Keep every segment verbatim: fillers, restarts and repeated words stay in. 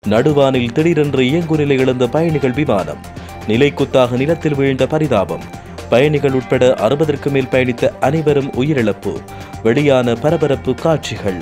நடுவானில் திடீரென்று இயங்குநிலை இழந்த பயணிகள் விமானம், நிலைக்குத்தாக நிலத்தில் வீழ்ந்த பரிதாபம். பயணிகள் உட்பட அறுபதற்கு மேல் பயணித்த அனைவரும் உயிரிழப்பு. வெளியான பரபரப்பு காட்சிகள்.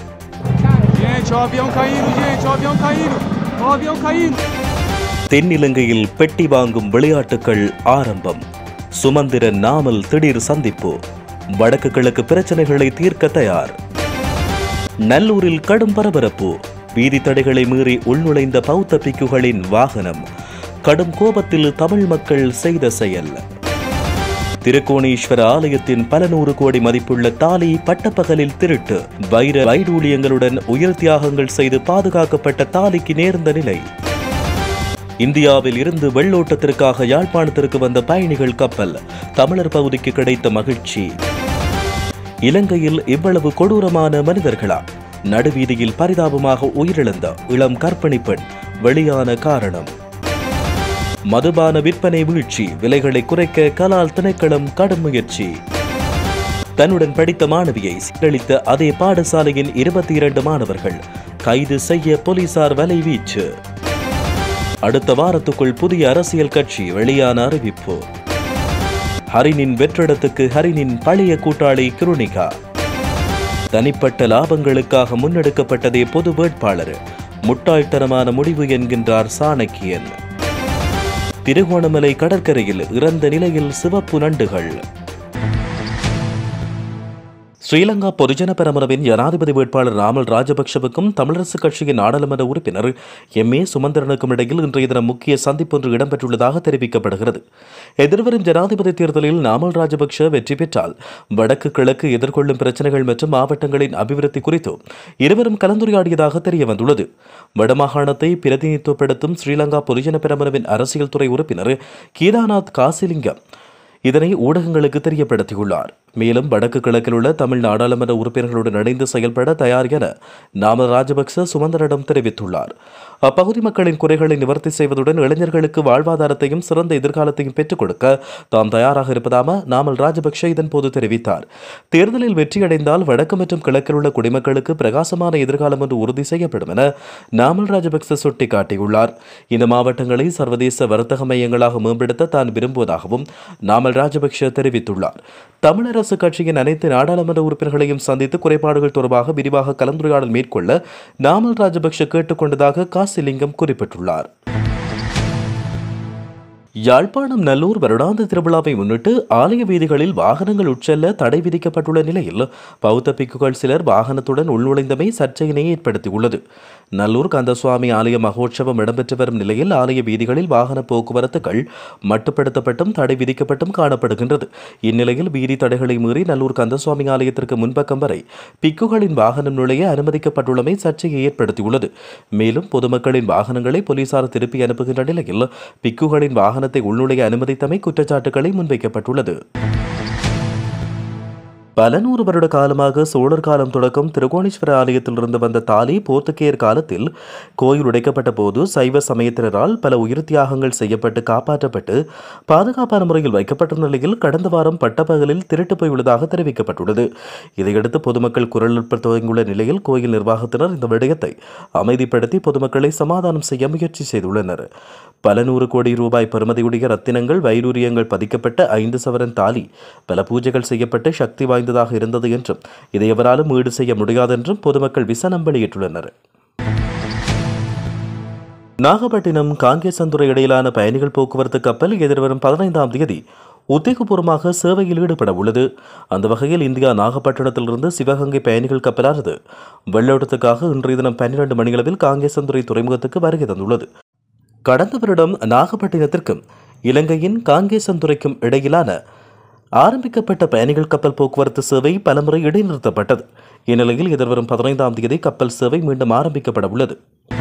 தென்னிலங்கையில் பெட்டி வாங்கும் விளையாட்டுகள் ஆரம்பம். சுமந்திரன் நாமல் திடீர் சந்திப்பு. வடக்கு கிழக்கு பிரச்சனைகளை தீர்க்க தயார். நல்லூரில் கடும் பரபரப்பு. வீதி தடைகளை மீறி உள்நுழைந்த பௌத்த பிக்குகளின் வாகனம். கடும் கோபத்தில் தமிழ் மக்கள் செய்த செயல். திருக்கோணேஸ்வர ஆலயத்தின் பல நூறு கோடி மதிப்புள்ள தாலி பட்டப்பகலில் திருட்டு. வைர வைடூழியங்களுடன் உயிர் தியாகங்கள் செய்து பாதுகாக்கப்பட்ட தாலிக்கு நேர்ந்த நிலை. இந்தியாவில் இருந்து வெள்ளோட்டத்திற்காக யாழ்ப்பாணத்திற்கு வந்த பயணிகள் கப்பல். தமிழர் பகுதிக்கு கிடைத்த மகிழ்ச்சி. இலங்கையில் இவ்வளவு கொடூரமான மனிதர்களா? நடுவீதியில் பரிதாபமாக உயிரிழந்த இளம் கர்ப்பிணி பெண். வெளியான காரணம். மதுபான விற்பனை வீழ்ச்சி. விலைகளை குறைக்க கலால் திணைக்களம் கடும் முயற்சி. தன்னுடன் படித்த மாணவியை சீரழித்த அதே பாடசாலையின் இருபத்தி இரண்டு மாணவர்கள் கைது செய்ய போலீசார் வலைவீச்சு. அடுத்த வாரத்துக்குள் புதிய அரசியல் கட்சி. வெளியான அறிவிப்பு. ஹரினின் வெற்றிடத்துக்கு ஹரினின் பழைய கூட்டாளி கிருணிகா. தனிப்பட்ட லாபங்களுக்காக முன்னெடுக்கப்பட்டதே பொது வேட்பாளர். முட்டாள்தனமான முடிவு என்கின்றார் சாணக்கியன். திருகோணமலை கடற்கரையில் இறந்த நிலையில் சிவப்பு நண்டுகள். ஸ்ரீலங்கா பொதுஜன பெரமுனவின் ஜனாதிபதி வேட்பாளர் நாமல் ராஜபக்ஷவுக்கும் தமிழரசு கட்சியின் நாடாளுமன்ற உறுப்பினர் எம் ஏ சுமந்திரனுக்கும் இடையில் இன்றைய தினம் முக்கிய சந்திப்பு ஒன்று இடம்பெற்றுள்ளதாக தெரிவிக்கப்படுகிறது. எதிர்வரும் ஜனாதிபதி தேர்தலில் நாமல் ராஜபக்ஷ வெற்றி பெற்றால் வடக்கு கிழக்கு எதிர்கொள்ளும் பிரச்சினைகள் மற்றும் மாவட்டங்களின் அபிவிருத்தி குறித்து இருவரும் கலந்துரையாடியதாக தெரிய வந்துள்ளது. வடமாகாணத்தை பிரதிநிதித்துவப்படுத்தும் ஸ்ரீலங்கா பொதுஜன பெரமுனவின் அரசியல் துறை உறுப்பினர் கீதாநாத் காசிலிங்கம் இதனை ஊடகங்களுக்கு தெரியப்படுத்தியுள்ளார். மேலும் வடக்கு கிழக்கில் உள்ள தமிழ் நாடாளுமன்ற உறுப்பினர்களுடன் இணைந்து செயல்பட தயார் என நாமல் ராஜபக்ச சுமந்திரனிடம் தெரிவித்துள்ளார். அப்பகுதி மக்களின் குறைகளை நிவர்த்தி செய்வதுடன் இளைஞர்களுக்கு வாழ்வாதாரத்தையும் சிறந்த எதிர்காலத்தையும் பெற்றுக் கொடுக்க தாம் தயாராக இருப்பதாக நாமல் ராஜபக்ஷ இதன்போது தெரிவித்தார். தேர்தலில் வெற்றியடைந்தால் வடக்கு மற்றும் கிழக்கில் உள்ள குடிமக்களுக்கு பிரகாசமான எதிர்காலம் ஒன்று உறுதி செய்யப்படும் என நாமல் ராஜபக்ச சுட்டிக்காட்டியுள்ளார். இந்த மாவட்டங்களை சர்வதேச வர்த்தக மையங்களாக மேம்படுத்த தான் விரும்புவதாகவும் நாமல் ராஜபக்ஷ தெரிவித்துள்ளார். தமிழரசு கட்சியின் அனைத்து நாடாளுமன்ற உறுப்பினர்களையும் சந்தித்து குறைபாடுகள் தொடர்பாக விரிவாக கலந்துரையாடல் மேற்கொள்ள நாமல் ராஜபக்ஷ கேட்டுக் கொண்டதாக காசிலிங்கம் குறிப்பிட்டுள்ளார். யாழ்ப்பாணம் நல்லூர் வருடாந்த திருவிழாவை முன்னிட்டு ஆலய வீதிகளில் வாகனங்கள் உட்செல்ல தடை விதிக்கப்பட்டுள்ள நிலையில் பௌத்த பிக்குகள் சிலர் வாகனத்துடன் உள்நுழைந்தமை சர்ச்சையினை ஏற்படுத்தியுள்ளது. நல்லூர் கந்தசுவாமி ஆலய மகோற்சவம் இடம்பெற்று வரும் நிலையில் ஆலய வீதிகளில் வாகன போக்குவரத்துகள் மட்டுப்படுத்தப்பட்டும் தடை விதிக்கப்பட்டும் காணப்படுகின்றது. இந்நிலையில் வீதி தடைகளை மீறி நல்லூர் கந்தசுவாமி ஆலயத்திற்கு முன்பக்கம் வரை பிக்குகளின் வாகனம் நுழைய அனுமதிக்கப்பட்டுள்ளமை சர்ச்சையை ஏற்படுத்தியுள்ளது. மேலும் பொதுமக்களின் வாகனங்களை போலீசார் திருப்பி அனுப்புகின்ற நிலையில் பிக்குகளின் வாகன உள்நுழைய அனுமதித்தமை குற்றச்சாட்டுகளை முன்வைக்கப்பட்டுள்ளது. பல நூறு வருட காலமாக சோழர் காலம் தொடக்கம் திருக்கோணேஸ்வர ஆலயத்தில் இருந்து வந்த தாலி போர்த்துகேயர் காலத்தில் கோயில் உடைக்கப்பட்ட போது சைவ சமயத்தினரால் பல உயிர் தியாகங்கள் செய்யப்பட்டு காப்பாற்றப்பட்டு பாதுகாப்பான முறையில் வைக்கப்பட்ட நிலையில் கடந்த வாரம் பட்டப்பகலில் திருட்டு போயுள்ளதாக தெரிவிக்கப்பட்டுள்ளது. இதையடுத்து பொதுமக்கள் குரல் எழுப்ப துவங்கியுள்ள நிலையில் கோயில் நிர்வாகத்தினர் இந்த விடயத்தை அமைதிப்படுத்தி பொதுமக்களை சமாதானம் செய்ய முயற்சி செய்துள்ளனர். பல நூறு கோடி ரூபாய் பெறுமதியுடைய ரத்தினங்கள் வைடூரியங்கள் பதிக்கப்பட்ட ஐந்து சவரன் தாலி பல பூஜைகள் செய்யப்பட்டு சக்தி வாய்ந்ததாக இருந்தது என்றும் இதை எவராலும் ஈடு செய்ய முடியாதென்றும் பொதுமக்கள் விசனம் வெளியிட்டுள்ளனர். நாகப்பட்டினம் காங்கேசந்துறை இடையிலான பயணிகள் போக்குவரத்து கப்பல் எதிர்வரும் பதினைந்தாம் தேதி உத்தியோகபூர்வமாக சேவையில் ஈடுபட உள்ளது. அந்த வகையில் இந்தியா நாகப்பட்டினத்திலிருந்து சிவகங்கை பயணிகள் கப்பலானது வெள்ளோட்டத்துக்காக இன்றைய தினம் பன்னிரண்டு மணியளவில் காங்கேசந்துறை துறைமுகத்துக்கு வருகை தந்துள்ளது. கடந்த வருடம் நாகப்பட்டினத்திற்கும் இலங்கையின் காங்கேசந்துறைக்கும் இடையிலான ஆரம்பிக்கப்பட்ட பயணிகள் கப்பல் போக்குவரத்து சேவை பலமுறை இடைநிறுத்தப்பட்டது. இந்நிலையில் எதிர்வரும் பதினைந்தாம் தேதி கப்பல் சேவை மீண்டும் ஆரம்பிக்கப்பட உள்ளது.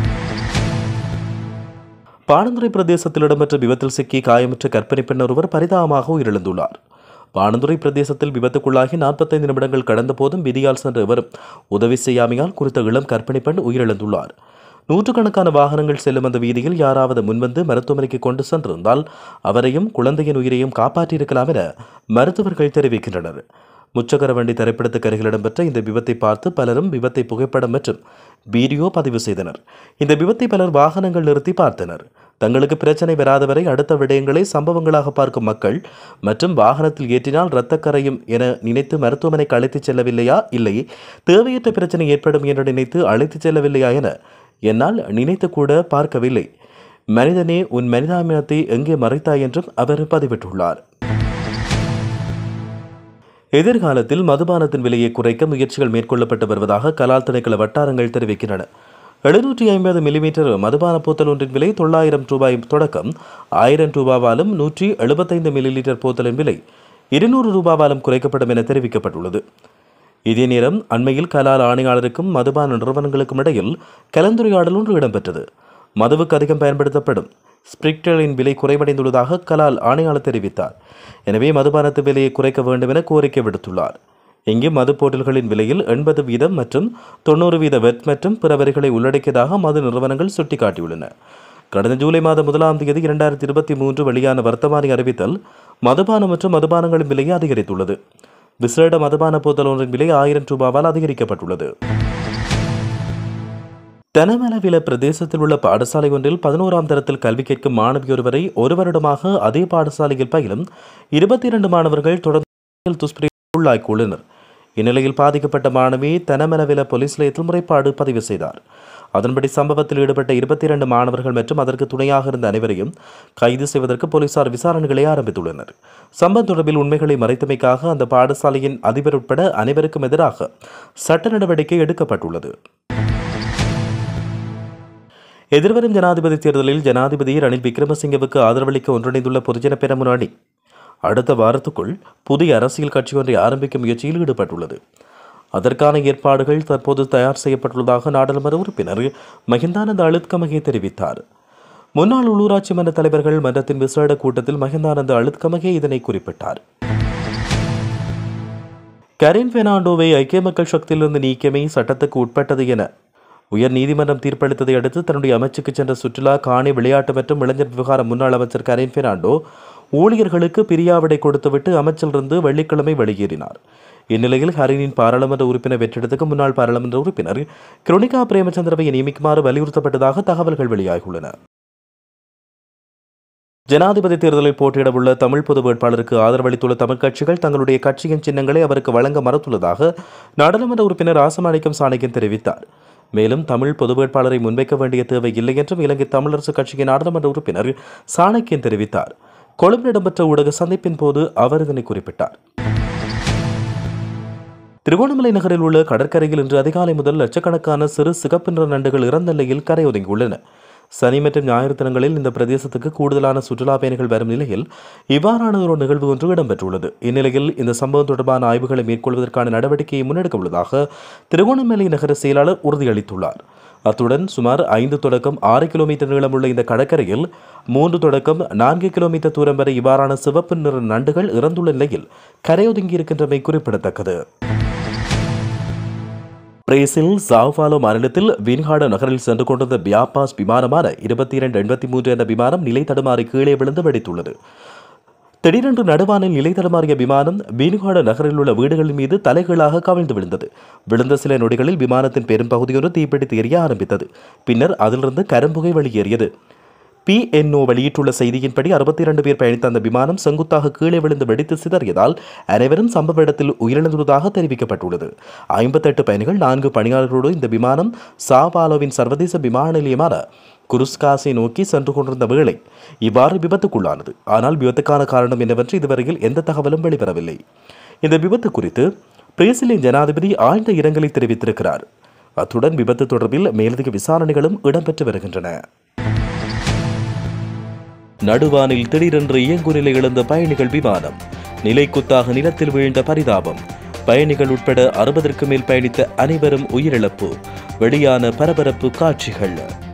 பாணந்துறை பிரதேசத்தில் இடம்பெற்ற விபத்தில் சிக்கி காயமுற்ற கர்ப்பிணி பெண் ஒருவர் பரிதாபமாக உயிரிழந்துள்ளார். பாணந்துறை பிரதேசத்தில் விபத்துக்குள்ளாகி நாற்பத்தைந்து நிமிடங்கள் கடந்த போதும் விதியால் சென்ற இவரும் உதவி செய்யாமையால் குறித்த இளம் கர்ப்பிணி பெண் உயிரிழந்துள்ளார். நூற்றுக்கணக்கான வாகனங்கள் செல்லும் அந்த வீதியில் யாராவது முன்வந்து மருத்துவமனைக்கு கொண்டு சென்றிருந்தால் அவரையும் குழந்தையின் உயிரையும் காப்பாற்றியிருக்கலாம் என மருத்துவர்கள் தெரிவிக்கின்றனர். முச்சக்கர வண்டி திரைப்படத்துக்கு அருகில் இடம்பெற்ற இந்த விபத்தை பார்த்து பலரும் விபத்தை புகைப்படம் மற்றும் வீடியோ பதிவு செய்தனர். இந்த விபத்தை பலர் வாகனங்கள் நிறுத்தி பார்த்தனர். தங்களுக்கு பிரச்சனை வராதவரை அடுத்த விடயங்களை சம்பவங்களாக பார்க்கும் மக்கள் மற்றும் வாகனத்தில் ஏற்றினால் இரத்த கரையும் என நினைத்து மருத்துவமனைக்கு அழைத்துச் செல்லவில்லையா, இல்லை தேவையற்ற பிரச்சனை ஏற்படும் என்று நினைத்து அழைத்துச் செல்லவில்லையா என என்னால் நினைத்து கூட பார்க்கவில்லை. மனிதனே, உன் மனிதாபிமானத்தை எங்கே மறைத்தாய் என்றும் அவர் பதிவிட்டுள்ளார். எதிர்காலத்தில் மதுபானத்தின் விலையை குறைக்க முயற்சிகள் மேற்கொள்ளப்பட்டு வருவதாக கலால் திணைக்கள வட்டாரங்கள் தெரிவிக்கின்றன. எழுநூற்றி ஐம்பது மில்லிமீட்டர் மதுபான போத்தல் ஒன்றின் விலை தொள்ளாயிரம் ரூபாய் தொடக்கம் ஆயிரம் ரூபாவாலும் நூற்றி எழுபத்தைந்து மில்லி லிட்டர் போத்தலின் விலை இருநூறு ரூபாவாலும் குறைக்கப்படும் என தெரிவிக்கப்பட்டுள்ளது. இதே நேரம் அண்மையில் கலால் ஆணையாளருக்கும் மதுபான நிறுவனங்களுக்கும் இடையில் கலந்துரையாடல் ஒன்று இடம்பெற்றது. மதுவுக்கு அதிகம் பயன்படுத்தப்படும் ஸ்பிரிக்டரின் விலை குறைவடைந்துள்ளதாக கலால் ஆணையாளர் தெரிவித்தார். எனவே மதுபானத்து விலையை குறைக்க வேண்டும் என கோரிக்கை விடுத்துள்ளார். இங்கு மது போட்டல்களின் விலையில் எண்பது வீதம் மற்றும் தொண்ணூறு வீத வெட் மற்றும் பிற வரிகளை உள்ளடக்கியதாக மது நிறுவனங்கள் சுட்டிக்காட்டியுள்ளன. கடந்த ஜூலை மாதம் முதலாம் தேதி இரண்டாயிரத்தி இருபத்தி மூன்று வெளியான வர்த்தமானி அறிவித்தல் மதுபானம் மற்றும் மதுபானங்களின் விலையை அதிகரித்துள்ளது. விசேட மதுபான போத்தல் ஒன்றின் விலை ஆயிரம் ரூபாவால் அதிகரிக்கப்பட்டுள்ளது. தனமலவில பிரதேசத்தில் உள்ள பாடசாலை ஒன்றில் பதினோராம் தரத்தில் கல்வி கேட்கும் மாணவியொருவரை ஒரு வருடமாக அதே பாடசாலையில் பயிலும் இருபத்தி இரண்டு மாணவர்கள் தொடர்ந்து துஷ்பிரயோகத்திற்கு உள்ளாகியுள்ளனர். இந்நிலையில் பாதிக்கப்பட்ட மாணவி தனமலவில போலீஸ் நிலையத்தில் முறைப்பாடு பதிவு செய்தார். அதன்படி சம்பவத்தில் ஈடுபட்ட இருபத்தி இரண்டு மாணவர்கள் மற்றும் அதற்கு துணையாக இருந்த அனைவரையும் கைது செய்வதற்கு போலீசார் விசாரணைகளை ஆரம்பித்துள்ளனர். சம்பவம் தொடர்பில் உண்மைகளை மறைத்தமைக்காக அந்த பாடசாலையின் அதிபர் உட்பட அனைவருக்கும் எதிராக சட்ட நடவடிக்கை எடுக்கப்பட்டுள்ளது. எதிர்வரும் ஜனாதிபதி தேர்தலில் ஜனாதிபதி ரணில் விக்ரமசிங்கவுக்கு ஆதரவளிக்க ஒன்றிணைந்துள்ள பொதுஜன பெரமுன அணி அடுத்த வாரத்துக்குள் புதிய அரசியல் கட்சி ஒன்றை ஆரம்பிக்கும் முயற்சியில் ஈடுபட்டுள்ளது. அதற்கான ஏற்பாடுகள் தற்போது தயார் செய்யப்பட்டுள்ளதாக நாடாளுமன்ற உறுப்பினர் மஹிந்தானந்த அழுத்கமகே தெரிவித்தார். முன்னாள் உள்ளூராட்சி மன்ற தலைவர்கள் மன்றத்தின் விசேட கூட்டத்தில் மஹிந்தானந்த அழுத்கமகே இதனை குறிப்பிட்டார். கரீன் பெர்னாண்டோவை ஐக்கிய மக்கள் சக்தியிலிருந்து நீக்கியமை சட்டத்துக்கு உட்பட்டது என உயர் நீதிமன்றம் தீர்ப்பளித்ததை அடுத்து தன்னுடைய அமைச்சுக்கு சென்ற சுற்றுலா, காணி, விளையாட்டு மற்றும் இளைஞர் விவகார முன்னாள் அமைச்சர் கரீன் பெர்னாண்டோ ஊழியர்களுக்கு பிரியாவிடை கொடுத்துவிட்டு அமைச்சிலிருந்து வெள்ளிக்கிழமை வெளியேறினார். இந்நிலையில் ஹரினின் பாராளுமன்ற உறுப்பினர் வெற்றிடத்துக்கு முன்னாள் பாராளுமன்ற உறுப்பினர் கிருணிகா பிரேமச்சந்திரவை நியமிக்குமாறு வலியுறுத்தப்பட்டதாக தகவல்கள் வெளியாகியுள்ளன. ஜனாதிபதி தேர்தலில் போட்டியிடவுள்ள தமிழ் பொது வேட்பாளருக்கு ஆதரவளித்துள்ள தமிழ் கட்சிகள் தங்களுடைய கட்சியின் சின்னங்களை அவருக்கு வழங்க மறுத்துள்ளதாக நாடாளுமன்ற உறுப்பினர் ராசமாணிக்கம் சாணக்கியன் தெரிவித்தார். மேலும் தமிழ் பொது வேட்பாளரை முன்வைக்க வேண்டிய தேவை இல்லை என்றும் இலங்கை தமிழரசு கட்சியின் நாடாளுமன்ற உறுப்பினர் சாணக்கியன் தெரிவித்தார். கொழும்பில் இடம்பெற்ற ஊடக சந்திப்பின் போது அவர் இதனை குறிப்பிட்டார். திருகோணமலை நகரில் உள்ள கடற்கரையில் இன்று அதிகாலை முதல் லட்சக்கணக்கான சிறு சிகப்பு நிற நண்டுகள் இறந்த நிலையில் கரையொதுங்கியுள்ளன. சனி மற்றும் ஞாயிறு தினங்களில் இந்த பிரதேசத்துக்கு கூடுதலான சுற்றுலா பயணிகள் வரும் நிலையில் இவ்வாறான ஒரு நிகழ்வு ஒன்று இடம்பெற்றுள்ளது. இந்நிலையில் இந்த சம்பவம் தொடர்பான ஆய்வுகளை மேற்கொள்வதற்கான நடவடிக்கையை முன்னெடுக்க உள்ளதாக திருகோணமலை நகர செயலாளர் உறுதியளித்துள்ளார். அத்துடன் சுமார் ஐந்து தொடக்கம் ஆறு கிலோமீட்டர் நீளமுள்ள இந்த கடற்கரையில் மூன்று தொடக்கம் நான்கு கிலோமீட்டர் தூரம் வரை இவ்வாறான சிவப்பு நிற நண்டுகள் இறந்துள்ள நிலையில் கரையொதுங்கியிருக்கின்றமை குறிப்பிடத்தக்கது. பிரேசில் சாவ் பாலோ மாநிலத்தில் வின்ஹாட நகரில் சென்று கொண்டிருந்த பியாபாஸ் விமானமான இருபத்தி இரண்டு எண்பத்தி மூன்று என்ற விமானம் நிலை தடுமாறி கீழே விழுந்து வெடித்துள்ளது. திடீரென்று நடுவானில் நிலை தடுமாறிய விமானம் வின்ஹாட நகரில் உள்ள வீடுகளின் மீது தலைகீழாக கவிழ்ந்து விழுந்தது. விழுந்த சில நொடிகளில் விமானத்தின் பெரும் பகுதியொன்று தீப்பிடித்து எரிய ஆரம்பித்தது. பின்னர் அதிலிருந்து கரும்புகை வெளியேறியது. பிஎன்ஓ வெளியிட்டுள்ள செய்தியின்படி அறுபத்தி இரண்டு பேர் பயணித்த அந்த விமானம் செங்குத்தாக கீழே விழுந்து வெடித்து சிதறியதால் அனைவரும் சம்பவ இடத்தில் உயிரிழந்துள்ளதாக தெரிவிக்கப்பட்டுள்ளது. ஐம்பத்தெட்டு பயணிகள், நான்கு பணியாளர்களோடு இந்த விமானம் சாபாலோவின் சர்வதேச விமான நிலையமான குருஸ்காஸை நோக்கி சென்று கொண்டிருந்த வேளை இவ்வாறு விபத்துக்குள்ளானது. ஆனால் விபத்துக்கான காரணம் என்னவென்று இதுவரையில் எந்த தகவலும் வெளிவரவில்லை. இந்த விபத்து குறித்து பிரேசிலின் ஜனாதிபதி ஆழ்ந்த இரங்கலை தெரிவித்திருக்கிறார். அத்துடன் விபத்து தொடர்பில் மேலதிக விசாரணைகளும் இடம்பெற்று வருகின்றன. நடுவானில் திடீரென்று இயங்கு நிலை இழந்த பயணிகள் விமானம், நிலைக்குத்தாக நிலத்தில் வீழ்ந்த பரிதாபம், பயணிகள் உட்பட அறுபதற்கு மேல் பயணித்த அனைவரும் உயிரிழப்பு, வெளியான பரபரப்பு காட்சிகள்.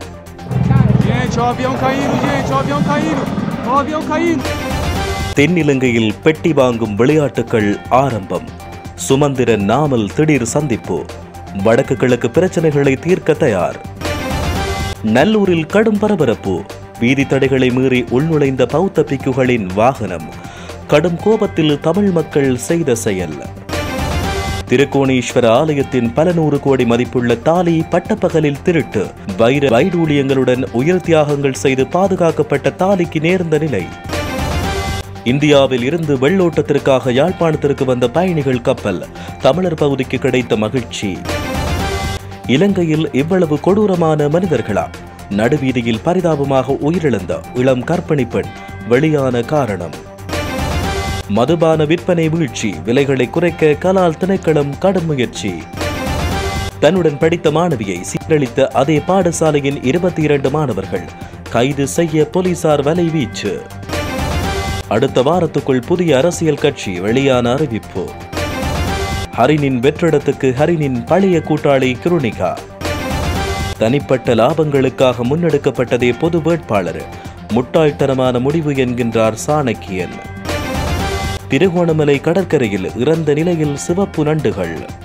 தென்னிலங்கையில் பெட்டி வாங்கும் விளையாட்டுகள் ஆரம்பம். சுமந்திரன் நாமல் திடீர் சந்திப்பு, வடக்கு கிழக்கு பிரச்சனைகளை தீர்க்க தயார். நல்லூரில் கடும் பரபரப்பு, வீதி தடைகளை மீறி உள்நுழைந்த பௌத்த பிக்குகளின் வாகனம், கடும் கோபத்தில் தமிழ் மக்கள் செய்த செயல். திருக்கோணேஸ்வர ஆலயத்தின் பல நூறு கோடி மதிப்புள்ள தாலி பட்டப்பகலில் திருட்டு. வைர வைடூழியங்களுடன் உயிர் தியாகங்கள் செய்து பாதுகாக்கப்பட்ட தாலிக்கு நேர்ந்த நிலை. இந்தியாவில் இருந்து வெள்ளோட்டத்திற்காக யாழ்ப்பாணத்திற்கு வந்த பயணிகள் கப்பல். தமிழர் பகுதிக்கு கிடைத்த மகிழ்ச்சி. இலங்கையில் இவ்வளவு கொடூரமான மனிதர்களா? நடுவீதியில் பரிதாபமாக உயிரிழந்த இளம் கர்ப்பிணி பெண். வெளியான காரணம். மதுபான விற்பனை வீழ்ச்சி. விலைகளை குறைக்க கலால் திணைக்களம் கடும் முயற்சி. தன்னுடன் படித்த மாணவியை சீரழித்த அதே பாடசாலையின் இருபத்தி இரண்டு மாணவர்கள் கைது செய்ய போலீசார் வலைவீச்சு. அடுத்த வாரத்துக்குள் புதிய அரசியல் கட்சி. வெளியான அறிவிப்பு. ஹரினின் வெற்றிடத்துக்கு ஹரினின் பழைய கூட்டாளி கிருணிகா. தனிப்பட்ட லாபங்களுக்காக முன்னெடுக்கப்பட்டதே பொது வேட்பாளர். முட்டாள்தனமான முடிவு என்கின்றார் சாணக்கியன். திருகோணமலை கடற்கரையில் இறந்த நிலையில் சிவப்பு நண்டுகள்.